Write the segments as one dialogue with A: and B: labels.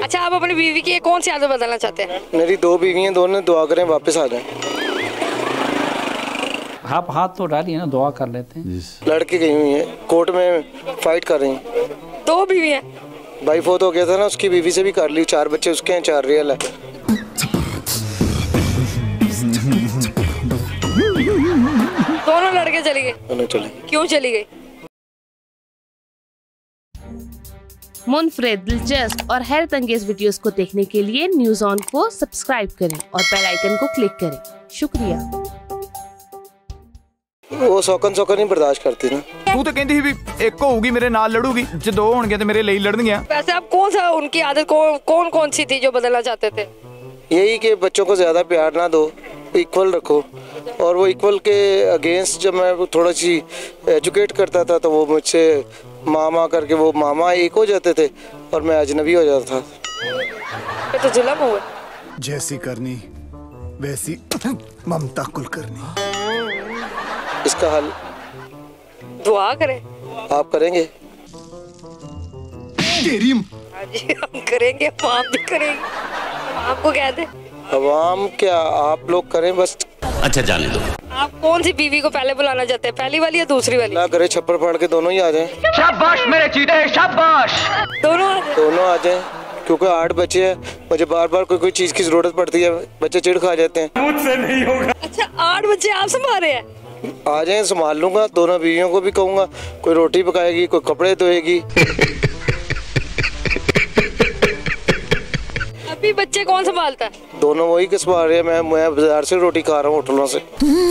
A: अच्छा, आप अपनी बीवी की कौन सी आदत बदलना चाहते हैं?
B: मेरी 2 बीवी हैं, दोनों दुआ करें वापस आ जाएं।
C: आप हाथ तो डालिए ना, दुआ कर लेते हैं।
B: लड़की गई हुई है, कोर्ट में फाइट कर रही हैं।
A: 2 बीवी हैं?
B: भाई फोत हो गया था ना, उसकी बीवी से भी कर ली। 4 बच्चे उसके हैं, 4 रियल है।
A: दोनों लड़के चली गए?
B: दोनों चले।
A: क्यों चली गई?
D: मुनफरिद, दिलचस्प और हैरत अंगेज वीडियोस को देखने के लिए न्यूज़ ऑन को सब्सक्राइब करें और बेल आइकन को क्लिक करें। शुक्रिया।
B: वो सौकन ही बर्दाश्त करती ना।
E: तू तो कहती भी एक होगी मेरे नाल लड़ूगी, जो 2 होंगे तो मेरे लिए लड़नगियां।
A: वैसे आप कौन सा उनकी आदत कौन सी थी जो बदलना चाहते थे?
B: यही कि बच्चों को ज्यादा प्यार ना दो, इक्वल रखो। और वो इक्वल के अगेंस्ट जब मैं थोड़ा सी एजुकेट करता था तो वो मुझसे मामा करके वो मामा एक हो जाते थे और मैं अजनबी हो जाता था।
A: ये तो जुल्म हुआ।
F: जैसी करनी वैसी ममता कुलकर्णी।
B: इसका हल
A: दुआ करें।
B: आप करेंगे?
F: तेरी
A: हाँ जी, हम करेंगे, आप भी करेंगे। आपको कह दे
B: अवाम क्या आप लोग करें बस।
G: अच्छा जाने दो।
A: आप कौन सी बीवी को पहले बुलाना चाहते हैं, पहली वाली या दूसरी वाली?
B: ना करे छप्पर फाड़ के दोनों ही आ जाएं।
E: शाबाश मेरे चीते, शाबाश।
A: दोनों आ जाए।
B: दोनों आ जाएं, क्योंकि 8 बच्चे हैं, मुझे बार बार कोई चीज की जरूरत पड़ती है, बच्चे चिढ़ खा जाते हैं।
E: मुझसे नहीं होगा।
A: अच्छा, 8 बच्चे आप संभाल रहे हैं?
B: आ जाएं, संभाल लूंगा। दोनों बीवियों को भी कहूंगा, कोई रोटी पकाएगी, कोई कपड़े धोएगी।
A: अभी बच्चे कौन संभालता है?
B: दोनों वही के संभाल रहे हैं। मैं बाजार से रोटी खा रहा हूँ, होटलों से।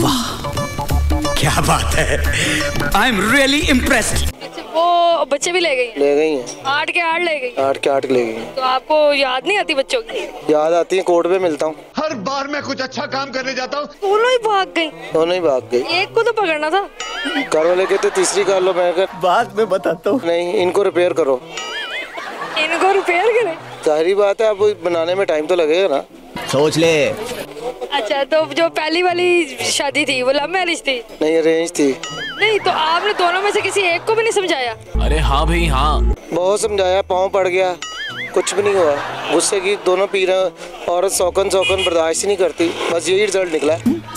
G: क्या बात है, आई एम रियली इम्प्रेस्ड।
A: अच्छा, वो बच्चे भी ले गई हैं?
B: ले गई हैं।
A: 8 के 8 ले गई?
B: 8 के 8 ले गई हैं।
A: तो आपको याद नहीं आती बच्चों की?
B: याद आती है, कोर्ट में मिलता हूँ।
F: हर बार मैं कुछ अच्छा काम करने जाता हूँ,
A: दोनों ही भाग गई।
B: दोनों ही भाग गई।
A: एक को तो पकड़ना था।
B: घर वाले कहते तीसरी कर लो, मैं
G: बाद में बताता हूँ।
B: नहीं, इनको रिपेयर करो।
A: इनको रिपेयर करें?
B: सारी बात है, अब बनाने में टाइम तो लगेगा ना।
G: सोच ले।
A: अच्छा, तो जो पहली वाली शादी थी वो लव मैरिज थी?
B: नहीं, अरेंज थी।
A: नहीं, तो आपने दोनों में से किसी एक को भी नहीं समझाया?
G: अरे हाँ भाई हाँ,
B: बहुत समझाया, पाँव पड़ गया, कुछ भी नहीं हुआ। गुस्से की दोनों पी रहे, औरत सौकन बर्दाश्त ही नहीं करती। बस यही रिजल्ट निकला।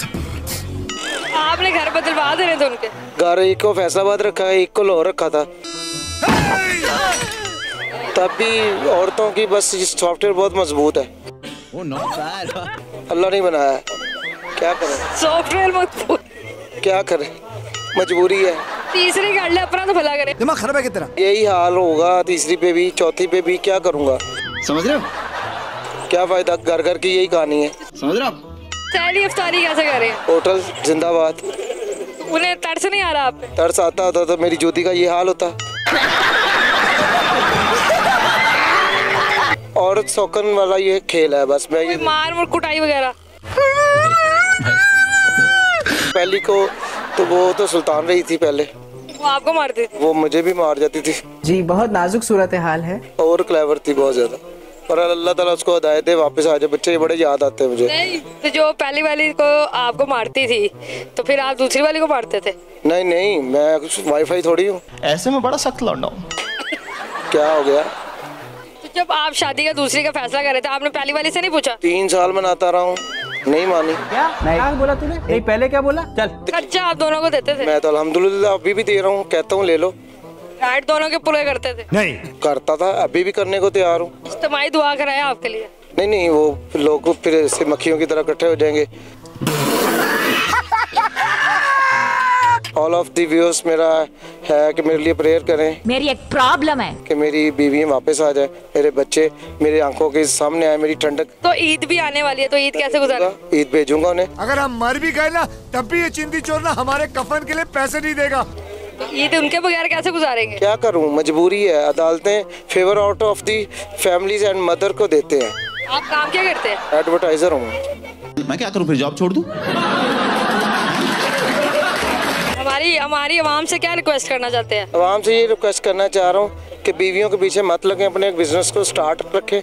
A: आपने घर बदलवा देने थे उनके?
B: घर एक को फैसलाबाद रखा है, एक को लाहौर रखा था। तब भी औरतों की बस सॉफ्टवेयर बहुत मजबूत है। अल्लाह नहीं बनाया है, क्या करें?
A: सॉफ्टवेयर मजबूत,
B: क्या करें, मजबूरी है।
A: तीसरी कर ले, अपना तो भला करे।
F: दिमाग खराब है कितना।
B: यही हाल होगा तीसरी पे भी, चौथी पे भी। क्या करूँगा,
G: समझ रहे हो?
B: क्या फायदा, घर घर की यही कहानी है।
G: समझ रहे हो?
A: सहरी अफ्तारी कैसे करें?
B: होटल जिंदाबाद।
A: उन्हें तरस नहीं आ रहा आप पे?
B: तरस आता होता तो मेरी ज्योति का ये हाल होता। औरत सौकन वाला ये खेल है बस। मैं ये
A: मार कुटाई वगैरह?
B: पहली को तो वो तो सुल्तान रही थी पहले,
A: वो आपको मारती थी?
B: वो मुझे भी मार जाती थी
H: जी। बहुत नाजुक सूरत हाल है
B: और क्लेवर थी बहुत ज्यादा। और अल्लाह ताला उसको हिदायत दे, वापस आ जाए। बच्चे बड़े याद आते हैं मुझे।
A: नहीं, तो जो पहली वाली को आपको मारती थी तो फिर आप दूसरी वाली को मारते थे?
B: नहीं नहीं, मैं वाईफाई थोड़ी हूँ।
G: ऐसे में बड़ा सख्त लौंडा हूँ।
B: क्या हो गया?
A: तो जब आप शादी का दूसरी का फैसला कर रहे थे, आपने पहली वाली से नहीं पूछा?
B: 3 साल मनाता रहा हूँ, नहीं मानी।
H: क्या बोला तूने? नहीं, पहले क्या बोला? चल।
A: खर्चा आप दोनों को देते थे?
B: मैं तो अल्हम्दुलिल्लाह अभी भी दे रहा हूँ, कहता हूँ ले लो।
A: राइट दोनों के पूरे करते थे?
F: नहीं
B: करता था, अभी भी करने को तैयार हूँ।
A: इज्तिमाई दुआ कराया आपके लिए?
B: नहीं, वो लोग फिर ऐसे मक्खियों की तरह इकट्ठे हो जाएंगे। ऑल ऑफ द व्यूअर्स मेरा है कि मेरे लिए प्रेयर करें।
I: मेरी एक प्रॉब्लम है
B: कि मेरी बीवी वापस आ जाए, मेरे बच्चे मेरी आंखों के सामने आए, मेरी ठंडक।
A: तो ईद भी आने वाली है, तो ईद कैसे गुजारें?
B: ईद भेजूंगा उन्हें।
F: अगर हम मर भी गए ना तब भी ये चिंदी चोर ना हमारे कफन के लिए पैसे नहीं देगा।
A: तो ईद उनके बगैर कैसे गुजारेंगे?
B: क्या करूं, मजबूरी है। अदालतें favour out of the families and mother को देते हैं।
A: आप काम क्या करते हैं?
B: एडवर्टाइजर हूँ।
G: मैं क्या करूं, फिर जॉब छोड़ दूं?
A: हमारी आवाम से क्या रिक्वेस्ट करना चाहते हैं?
B: आवाम से ये रिक्वेस्ट करना चाह रहा हूँ कि बीवियों के पीछे मत लगें, अपने एक बिजनेस को स्टार्ट रखें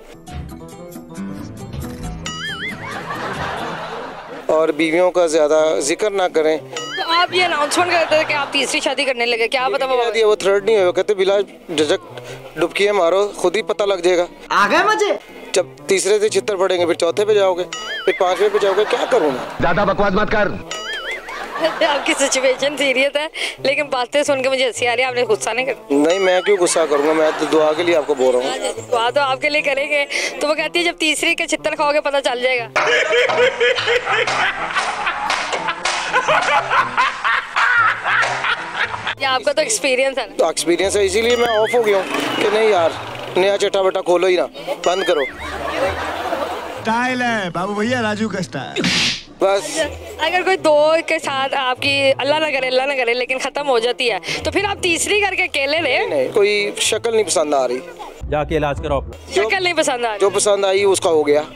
B: और बीवियों का ज्यादा जिक्र ना करें।
A: तो आप ये अनाउंसमेंट करते थे कि आप तीसरी शादी करने लगे, क्या पता
B: वो थर्ड नहीं हुआ, कहते बिला झिझक डुबकी मारो, खुद ही पता लग जाएगा।
H: आ गए मजे।
B: जब तीसरे से छितर पड़ेंगे फिर चौथे पे जाओगे, फिर पांचवे पे जाओगे। क्या करूँ मैं?
F: ज्यादा बकवास मत कर।
A: आपकी सिचुएशन सीरियस है, लेकिन बातें सुन के मुझे हंसी आ रही है। आपने गुस्सा नहीं कर?
B: नहीं, मैं क्यों गुस्सा करूंगा, मैं तो दुआ के लिए आपको बोल रहा हूँ।
A: दुआ तो आपके लिए करेंगे। तो वो कहती है जब तीसरी के छितर खाओगे पता चल जाएगा। ये आपका तो एक्सपीरियंस है ना?
B: तो एक्सपीरियंस है, इसीलिए मैं ऑफ हो गया हूँ कि नहीं यार, नया चटा बटा खोलो ही ना, बंद करो।
F: स्टाइल है बाबू भैया, राजू का स्टाइल।
B: बस
A: अगर कोई दो के साथ आपकी अल्लाह ना करे लेकिन खत्म हो जाती है, तो फिर आप तीसरी करके अकेले रहे?
B: नहीं, कोई शक्ल नहीं पसंद आ रही,
H: जाके इलाज कराओ अपना।
A: शक्ल नहीं पसंद आ रही?
B: जो पसंद आई उसका हो गया।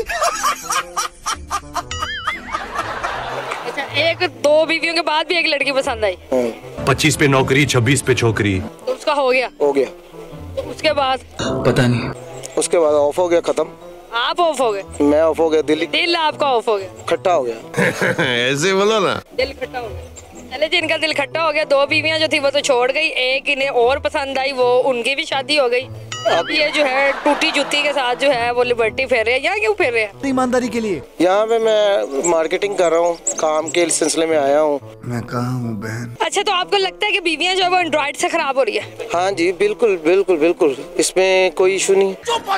A: अच्छा, एक दो बीवियों के बाद भी एक लड़की पसंद आई?
F: 25 पे नौकरी, 26 पे छोकरी,
A: तो उसका हो गया?
B: हो गया।
A: तो उसके बाद?
G: पता नहीं।
B: उसके बाद ऑफ हो गया, खत्म।
A: आप ऑफ हो गए?
B: मैं ऑफ हो गया,
A: दिल आपका ऑफ हो गया?
B: खट्टा हो गया।
F: ऐसे बोलो ना।
A: दिल खट्टा हो गया। चले, जिनका दिल खट्टा हो गया, दो बीवियां जो थी वो तो छोड़ गई, एक इन्हें और पसंद आई, वो उनकी भी शादी हो गई। अब ये जो है टूटी जूती के साथ जो है वो लिबर्टी फेर रहे हैं। यहाँ क्यों फेर रहे हैं?
F: ईमानदारी के लिए।
B: यहाँ पे मैं मार्केटिंग कर रहा हूँ, काम के सिलसिले में आया हूँ।
F: मैं कहाँ हूँ बहन?
A: अच्छा, तो आपको लगता है कि बीवियां जो है वो एंड्रॉइड से खराब हो रही है?
B: हाँ जी, बिल्कुल बिल्कुल बिल्कुल, इसमें कोई इशू नहीं।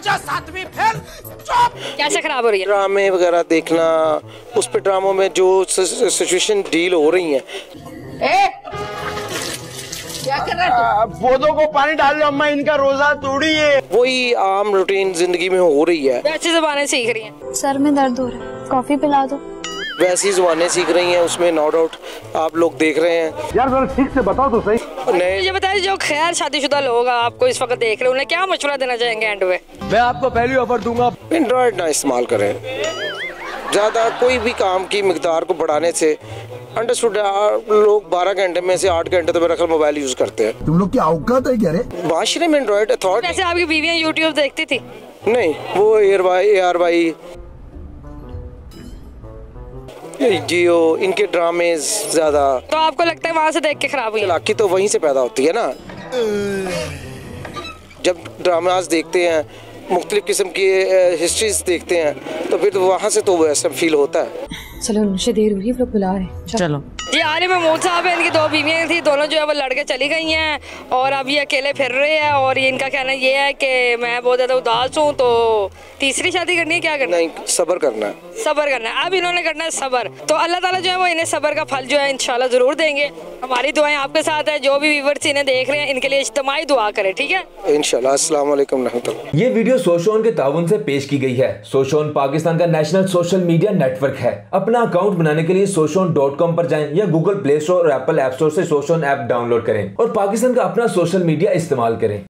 A: कैसे खराब हो रही है?
B: ड्रामे वगैरह देखना, उस पे ड्रामों में जो सिचुएशन डील हो रही है।
H: क्या कर रहा है? पौधों को पानी डाल लो अम्मा, इनका रोजा तोड़ी है।
B: वही आम रूटीन जिंदगी में हो रही है।
A: वैसी ज़बानें सीख रही हैं।
I: सर में दर्द हो रहा है, कॉफी पिला दो।
B: वैसी जुबानें सीख रही हैं, उसमें नो डाउट आप लोग देख रहे हैं।
F: यार जरा ठीक से बताओ तो सही।
B: नहीं,
A: मुझे बताइए, जो खैर शादीशुदा लोग आपको इस वक्त देख रहे हैं, उन्हें क्या मशवरा देना चाहेंगे एंड में?
H: मैं आपको पहली ऑफर दूंगा,
B: एंड्रॉयड ना इस्तेमाल करें। ज़्यादा कोई भी काम की मिकदार को बढ़ाने से अंडरस्टूड, लोग 12 घंटे में से 8 घंटे तो मेरा ख्याल मोबाइल यूज करते हैं।
F: तुम लोग की औकात है क्या रे?
B: माशरे में एंड्रॉयड अथॉरिटी।
A: वैसे आपकी बीवियां यूट्यूब देखती थी?
B: नहीं, वो AR भाई जियो, इनके ड्रामे ज्यादा।
A: तो आपको लगता है वहाँ से देख के खराब हुई?
B: चालाकी तो वहीं से पैदा होती है ना। जब ड्रामाज देखते हैं, मुख्तलिफ किस्म की हिस्ट्रीज देखते हैं, तो फिर वहाँ से तो वैसा फील होता है।
I: चलो, मुझे देर हो रही है, लोग बुला रहे हैं।
H: चलो।
A: जी, आलिम महमूद साहब है, इनकी दो बीवियां थी, दोनों जो है वो लड़के चली गई हैं और अब ये अकेले फिर रहे हैं। और इनका कहना ये है कि मैं बहुत ज़्यादा उदास हूँ, तो तीसरी शादी करनी है, क्या करना है?
B: नहीं, सब्र करना है।
A: सब्र करना है। अब इन्होंने करना है सब्र, तो अल्लाह ताला जो है वो इन्हें सब्र का फल जो है इंशाल्लाह ज़रूर देंगे। हमारी दुआएं आपके साथ है। जो भी व्यूअर्स इन्हें देख रहे हैं, इनके लिए इज्तिमाई दुआ करें, ठीक है?
B: इंशाल्लाह। अस्सलाम वालेकुम रहमतुल्लाह।
J: ये वीडियो सोशोन के ताउन से पेश की गई है। सोशोन पाकिस्तान का नेशनल सोशल मीडिया नेटवर्क है। अपना अकाउंट बनाने के लिए soshon.com पर जाएं या गूगल प्ले स्टोर और एप्पल ऐप स्टोर से सोशोन ऐप डाउनलोड करें और पाकिस्तान का अपना सोशल मीडिया इस्तेमाल करें।